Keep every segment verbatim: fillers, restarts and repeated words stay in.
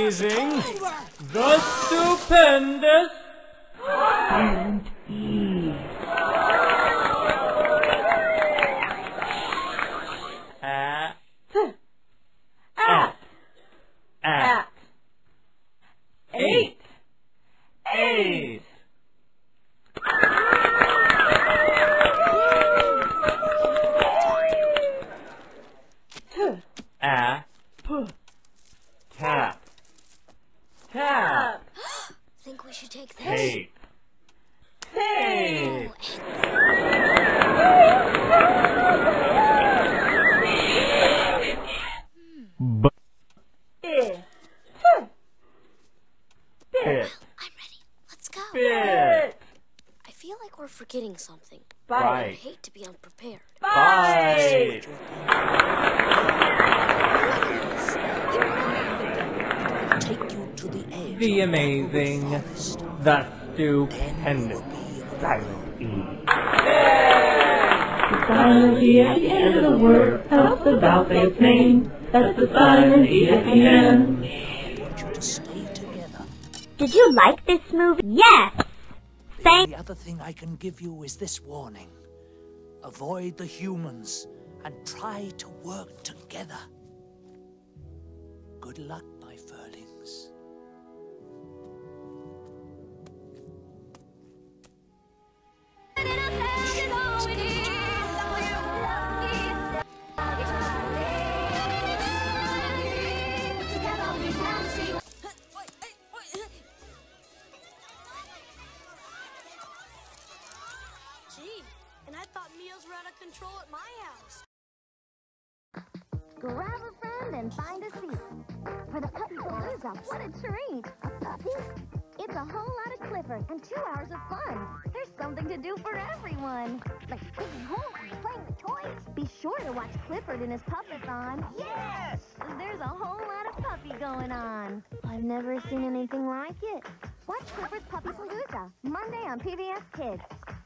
amazing, the stupendous, and Eve. At, at, at, eight, eight. A, p, tap, tap. Think we should take this? Tape, tape. B, Bit. bit, I'm ready. Let's go. bit. I feel like we're forgetting something. Bite. I hate to be unprepared. Bite. Take you to the edge. The of amazing, the forest. the stupendous, Silent E. The silent E at the end of the word tells about its name. That's the silent E at the end. I want you to stay together. Did you like this movie? Yes! Thank The other thing I can give you is this warning. Avoid the humans and try to work together. Good luck, my furlings. Gee, and I thought meals were out of control at my house. Grab a friend and find a seat. For the Puppy Palooza, what a treat! A puppy? It's a whole lot of Clifford and two hours of fun. There's something to do for everyone. Like taking home and playing with toys. Be sure to watch Clifford and his Puppy-thon. Yes! There's a whole lot of puppy going on. I've never seen anything like it. Watch Clifford's Puppy Palooza, Monday on P B S Kids.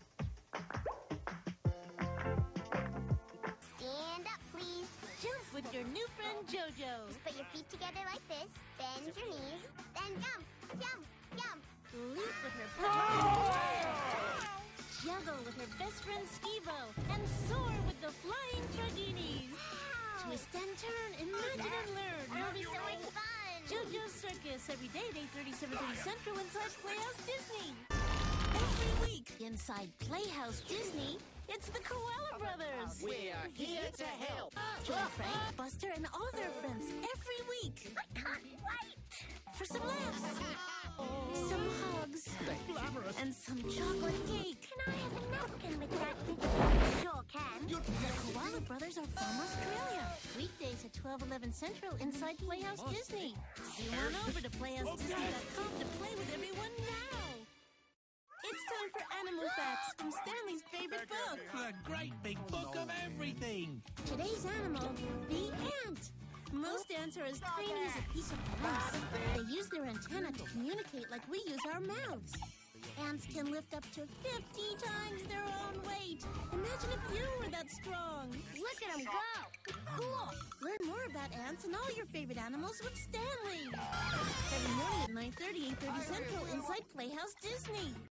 Stand up, please. Jump with your new friend Jojo. Just put your feet together like this, bend your knees, then jump, jump, jump. Leap with her puppy. Juggle with her best friend Skivo. And soar with the flying Traginis. Twist and turn, imagine and learn. It'll be so much fun. JoJo's Circus, every day, day thirty-seven thirty Central inside Playhouse Disney. Every week inside Playhouse Disney, it's the Koala Brothers. We are here to help. Join Frank, Buster, and all their friends every week. I can't wait. For some laughs, some hugs, and some chocolate cake. Can I have a napkin with that? Sure can. The Koala Brothers are from Australia. Weekdays at twelve eleven Central inside Playhouse Disney. See on over to playhouse disney dot com to play with everyone now. It's time for Animal Facts from Stanley's favorite book. The great big book of everything. Today's animal, the ant. Most ants are as tiny as a piece of rice. They use their antenna to communicate like we use our mouths. Ants can lift up to fifty times their own weight. Imagine if you were that strong. Look at them go. Cool. Learn more about ants and all your favorite animals with Stanley. Every morning at nine thirty, eight thirty Central inside Playhouse Disney.